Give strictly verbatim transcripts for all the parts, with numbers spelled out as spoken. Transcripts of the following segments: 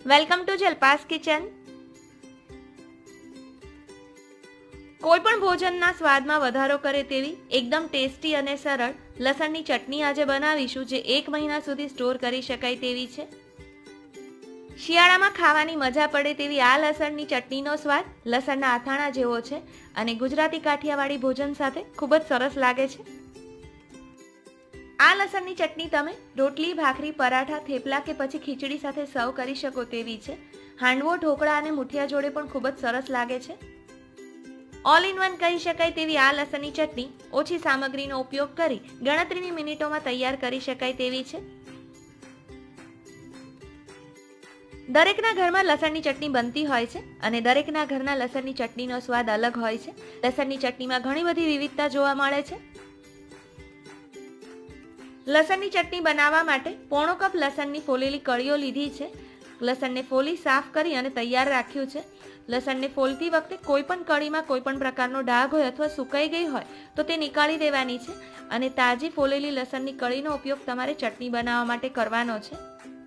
Welcome to Jalpa's kitchen. કોઈપણ ભોજનના સ્વાદમાં વધારો કરે તેવી એકદમ ટેસ્ટી અને સરળ લસણની ચટણી આજે બનાવીશું, જે એક મહિના સુધી સ્ટોર કરી શકાય તેવી છે। શિયાળામાં ખાવાની મજા પડે તેવી આ લસણની ચટણીનો સ્વાદ લસણના અથાણા જેવો છે અને ગુજરાતી કાઠિયાવાડી ભોજન સાથે ખૂબ જ સરસ લાગે છે। આ લસણની ચટણી તમે રોટલી, ભાખરી, પરાઠા, થેપલા કે પછી ખીચડી સાથે સર્વ કરી શકો તેવી છે। હાંડવો, ઢોકળા અને મુઠિયા જોડે પણ ખૂબ જ સરસ લાગે છે। ઓલ ઇન વન કહી શકાય તેવી આ લસણની ચટણી ઓછી સામગ્રીનો ઉપયોગ કરી ગણતરીની મિનિટોમાં તૈયાર કરી શકાય તેવી છે। દરેકના ઘરમાં લસણની ચટણી બનતી હોય છે અને દરેકના ઘરના લસણની ચટણીનો સ્વાદ અલગ હોય છે। લસણની ચટણીમાં ઘણી બધી વિવિધતા જોવા મળે છે। લસણની ચટણી બનાવવા માટે પોણો કપ લસણની ફોલેલી કળીઓ લીધી છે। લસણને ફોલી સાફ કરી અને તૈયાર રાખ્યું છે। લસણને ફોલતી વખતે કોઈ પણ કળીમાં કોઈ પણ પ્રકારનો ડાઘ હોય અથવા સુકાઈ ગઈ હોય તો તે નીકાળી દેવાની છે અને તાજી ફોલેલી લસણની કળીનો ઉપયોગ તમારે ચટણી બનાવવા માટે કરવાનો છે।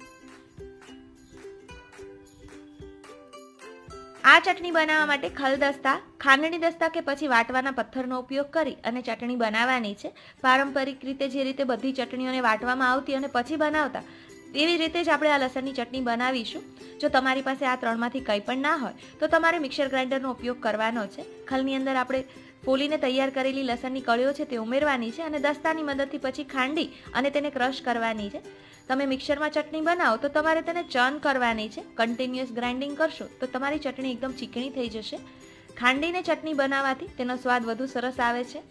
આ ચટણી બનાવવા માટે ખલદસ્તા, ખાંડણી દસ્તા કે પછી વાટવાના પથ્થરનો ઉપયોગ કરી અને ચટણી બનાવવાની છે। પારંપરિક રીતે જે રીતે બધી ચટણીઓને વાટવામાં આવતી અને પછી બનાવતા, તેવી રીતે જ આપણે આ લસણની ચટણી બનાવીશું। જો તમારી પાસે આ ત્રણમાંથી કંઈ પણ ના હોય તો તમારે મિક્સર ગ્રાઇન્ડરનો ઉપયોગ કરવાનો છે। ખલની અંદર આપણે ફોલીને તૈયાર કરેલી લસણની કળીઓ છે તે ઉમેરવાની છે અને દસ્તાની મદદથી પછી ખાંડી અને તેને ક્રશ કરવાની છે। તમે મિક્સરમાં ચટણી બનાવો તો તમારે તેને ચર્ન કરવાની છે। કન્ટિન્યુઅસ ગ્રાઇન્ડિંગ કરશો તો તમારી ચટણી એકદમ ચીકણી થઈ જશે। ખાંડીને ચટણી બનાવવાથી તેનો સ્વાદ વધુ સરસ આવે છે।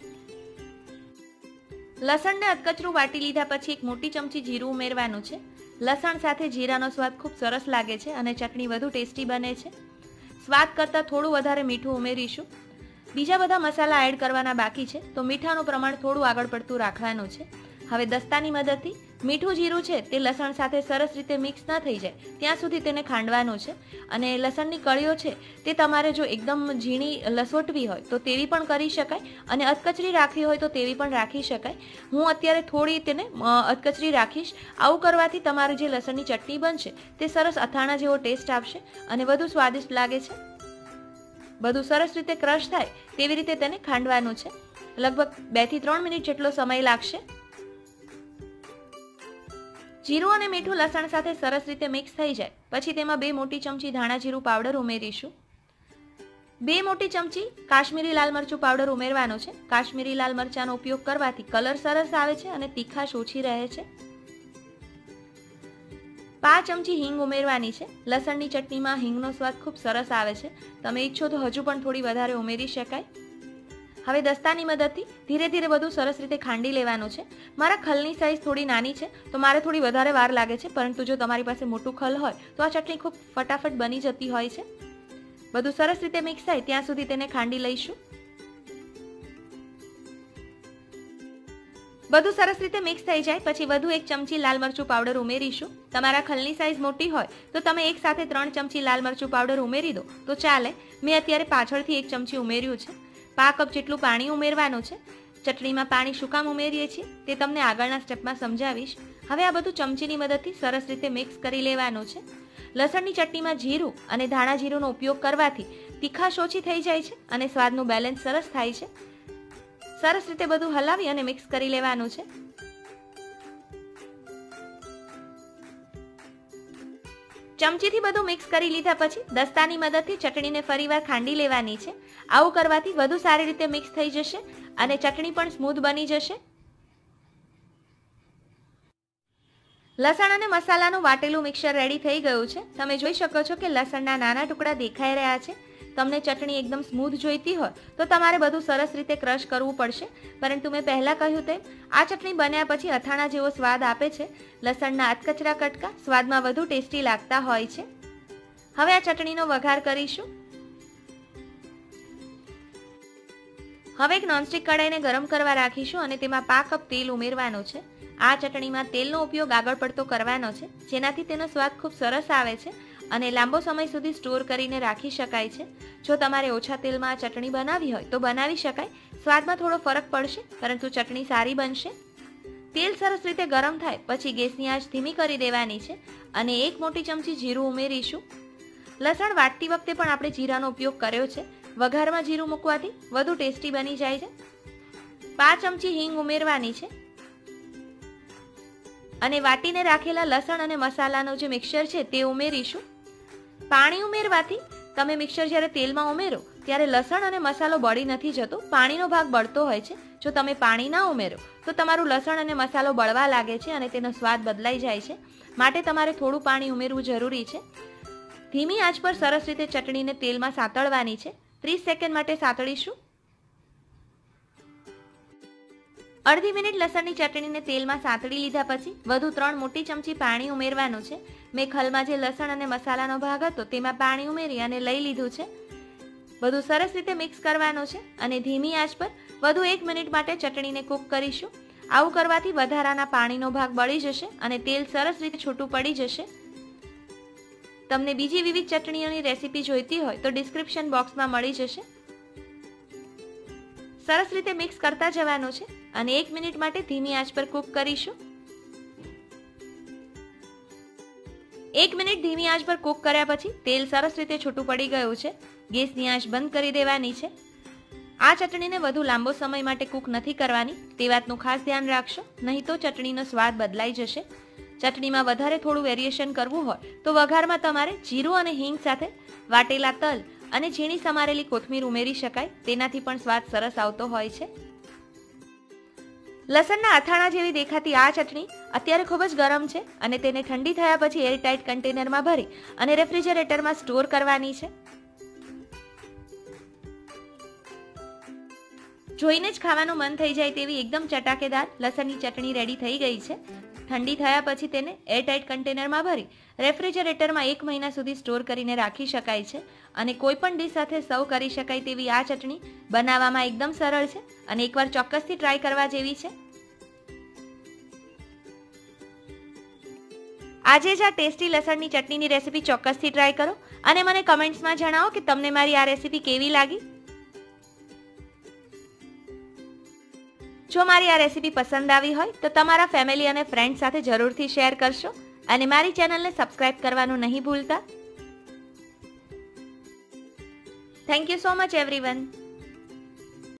લસણને અધકચરું વાટી લીધા પછી એક મોટી ચમચી જીરું ઉમેરવાનું છે। લસણ સાથે જીરાનો સ્વાદ ખૂબ સરસ લાગે છે અને ચટણી વધુ ટેસ્ટી બને છે। સ્વાદ કરતાં થોડું વધારે મીઠું ઉમેરીશું। બીજા બધા મસાલા એડ કરવાના બાકી છે, તો મીઠાનું પ્રમાણ થોડું આગળ પડતું રાખવાનું છે। હવે દસ્તાની મદદથી મીઠું જીરું છે તે લસણ સાથે સરસ રીતે મિક્સ ન થઈ જાય ત્યાં સુધી તેને ખાંડવાનું છે અને લસણની કળીઓ છે તે તમારે જો એકદમ ઝીણી લસોટવી હોય તો તેવી પણ કરી શકાય અને અધકચરી રાખવી હોય તો તેવી પણ રાખી શકાય। હું અત્યારે થોડી તેને અધકચરી રાખીશ। આવું કરવાથી તમારી જે લસણની ચટણી બનશે તે સરસ અથાણા જેવો ટેસ્ટ આપશે અને વધુ સ્વાદિષ્ટ લાગે છે। બધું સરસ રીતે ક્રશ થાય તેવી રીતે તેને ખાંડવાનું છે। લગભગ બે થી ત્રણ મિનિટ જેટલો સમય લાગશે। જીરું અને મીઠું લસણ સાથે સરસ રીતે મિક્સ થઈ જાય પછી તેમાં બે મોટી ચમચી ધાણા જીરું પાવડર ઉમેરીશું। બે મોટી ચમચી કાશ્મીરી લાલ મરચું પાવડર ઉમેરવાનો છે। કાશ્મીરી લાલ મરચાંનો ઉપયોગ કરવાથી કલર સરસ આવે છે અને તીખાશ ઓછી રહે છે। પાંચ ચમચી હિંગ ઉમેરવાની છે। લસણની ચટણીમાં હિંગનો સ્વાદ ખૂબ સરસ આવે છે। તમે ઈચ્છો તો હજુ પણ થોડી વધારે ઉમેરી શકાય। હવે દસ્તાની મદદથી ધીરે ધીરે બધું સરસ રીતે ખાંડી લેવાનું છે। મારા ખલની સાઈઝ થોડી નાની છે તો મારે થોડી વધારે વાર લાગે છે, પરંતુ જો તમારી પાસે મોટું ખલ હોય તો આ ચટણી ખૂબ ફટાફટ બની જતી હોય છે। બધું સરસ રીતે મિક્સ થાય ત્યાં સુધી તેને ખાંડી લઈશું। બધું સરસ રીતે મિક્સ થઈ જાય પછી વધુ એક ચમચી લાલ મરચું પાવડર ઉમેરીશું। તમારા ખલની સાઈઝ મોટી હોય તો તમે એક સાથે ત્રણ ચમચી લાલ મરચું પાવડર ઉમેરી દો તો ચાલે। મેં અત્યારે પાછળથી એક ચમચી ઉમેર્યું છે। પાંચ કપ જેટલું પાણી ઉમેરવાનું છે। ચટણીમાં પાણી શું કામ ઉમેરીએ છીએ તે તમને આગળના સ્ટેપમાં સમજાવીશ। હવે આ બધું ચમચીની મદદથી સરસ રીતે મિક્સ કરી લેવાનું છે। લસણની ચટણીમાં જીરું અને ધાણા જીરુંનો ઉપયોગ કરવાથી તીખાશ ઓછી થઈ જાય છે અને સ્વાદનું બેલેન્સ સરસ થાય છે। સરસ રીતે બધું હલાવી અને મિક્સ કરી લેવાનું છે। ચમચીથી બધું મિક્સ કરી લીધા પછી દસ્તાની મદદથી ચટણીને ફરીવાર ખાંડી લેવાની છે। આવું કરવાથી વધુ સારી રીતે મિક્સ થઈ જશે અને ચટણી પણ સ્મૂધ બની જશે। લસણ અને મસાલાનું વાટેલું મિક્સર રેડી થઈ ગયું છે। તમે જોઈ શકો છો કે લસણના નાના ટુકડા દેખાઈ રહ્યા છે। તમને ચટણી એકદમ સ્મૂધ જોઈતી હોય તો તમારે બધું સરસ રીતે ક્રશ કરવું પડશે, પરંતુ મેં પહેલા કહ્યું તેમ આ ચટણી બન્યા પછી અથાણા જેવો સ્વાદ આપે છે। લસણના અધકચરા કટકા સ્વાદમાં વધુ ટેસ્ટી લાગતા હોય છે। હવે આ ચટણીનો વઘાર કરીશું। હવે એક નોનસ્ટિક કડાઈને ગરમ કરવા રાખીશું અને તેમાં પાંચ કપ તેલ ઉમેરવાનું છે। આ ચટણીમાં તેલનો ઉપયોગ આગળ પડતો કરવાનો છે, જેનાથી તેનો સ્વાદ ખૂબ સરસ આવે છે અને લાંબો સમય સુધી સ્ટોર કરીને રાખી શકાય છે। જો તમારે ઓછા તેલમાં આ ચટણી બનાવી હોય તો બનાવી શકાય। સ્વાદમાં થોડો ફરક પડશે, પરંતુ ચટણી સારી બનશે। તેલ સરસ રીતે ગરમ થાય પછી ગેસની આંચ ધીમી કરી દેવાની છે અને એક મોટી ચમચી જીરું ઉમેરીશું. લસણ વાટતી વખતે પણ આપણે જીરાનો ઉપયોગ કર્યો છે. વઘારમાં જીરું મૂકવાથી વધુ ટેસ્ટી બની જાય છે. પાંચ ચમચી હિંગ ઉમેરવાની છે અને વાટીને રાખેલા લસણ અને મસાલાનો જે મિક્સર છે તે ઉમેરીશું. પાણી ઉમેરવાથી તમે મિક્સર જ્યારે તેલમાં ઉમેરો ત્યારે લસણ અને મસાલો બળી નથી જતો, પાણીનો ભાગ બળતો હોય છે. જો તમે પાણી ના ઉમેરો તો તમારું લસણ અને મસાલો બળવા લાગે છે અને તેનો સ્વાદ બદલાઈ જાય છે. માટે તમારે થોડું પાણી ઉમેરવું જરૂરી છે. ધીમી આંચ પર સરસ રીતે ચટણીને તેલમાં સાતળવાની છે. ત્રીસ સેકન્ડ માટે સાતળીશું. અડધી મિનિટ લસણની ચટણીને તેલમાં સાતળી લીધા પછી વધુ ત્રણ મોટી ચમચી પાણી ઉમેરવાનું છે. મેં ખલમાં જે લસણ અને મસાલાનો ભાગ હતો તેમાં પાણી ઉમેરી અને લઈ લીધું છે. બધું સરસ રીતે મિક્સ કરવાનું છે અને ધીમી આંચ પર વધુ એક મિનિટ માટે ચટણીને કૂક કરીશું. આવું કરવાથી વધારાના પાણીનો ભાગ બળી જશે અને તેલ સરસ રીતે છૂટું પડી જશે. તમને બીજી વિવિધ ચટણીઓની રેસીપી જોઈતી હોય તો ડિસ્ક્રિપ્શન બોક્સમાં મળી જશે. સરસ રીતે મિક્સ કરતા જવાનું છે અને એક મિનિટ માટે ધીમી આંચ પર કૂક કરીશું. એક મિનિટ ધીમી આંચ પર કૂક કર્યા પછી તેલ સરસ રીતે છૂટું પડી ગયું છે. ગેસની આંચ બંધ કરી દેવાની છે. આ ચટણીને વધુ લાંબો સમય માટે કૂક નથી કરવાની, તે વાતનું ખાસ ધ્યાન રાખશો, નહીં તો ચટણીનો સ્વાદ બદલાઈ જશે. ચટણીમાં વધારે થોડું વેરિએશન કરવું હોય તો વઘારમાં તમારે જીરું અને હિંગ સાથે વાટેલા તલ અને ઝીણી સમારેલી કોથમીર ઉમેરી શકાય. તેનાથી પણ સ્વાદ સરસ આવતો હોય છે. લસણના અથાણા જેવી દેખાતી આ ચટણી અત્યારે ખૂબ જ ગરમ છે અને તેને ઠંડી થયા પછી એરટાઇટ કન્ટેનરમાં ભરી અને રેફ્રિજરેટરમાં સ્ટોર કરવાની છે. જોઈને જ ખાવાનું મન થઈ જાય તેવી એકદમ ચટાકેદાર લસણની ચટણી રેડી થઈ ગઈ છે. ઠંડી થયા પછી તેને એરટાઇટ કન્ટેનરમાં ભરી રેફ્રિજરેટરમાં એક મહિના સુધી સ્ટોર કરીને રાખી શકાય છે અને કોઈ પણ ડીશ સાથે સર્વ કરી શકાય તેવી આ ચટણી બનાવવામાં એકદમ સરળ છે અને એકવાર ચોક્કસથી ટ્રાય કરવા જેવી છે. આજે જ આ ટેસ્ટી લસણની ચટણીની રેસીપી ચોક્કસથી ટ્રાય કરો અને મને કમેન્ટ્સમાં જણાવો કે તમને મારી આ રેસીપી કેવી લાગી. જો મારી આ રેસીપી પસંદ આવી હોય તો તમારા ફેમિલી અને ફ્રેન્ડ સાથે જરૂરથી શેર કરશો અને મારી ચેનલને સબસ્ક્રાઇબ કરવાનું નહીં ભૂલતા. Thank you so much everyone.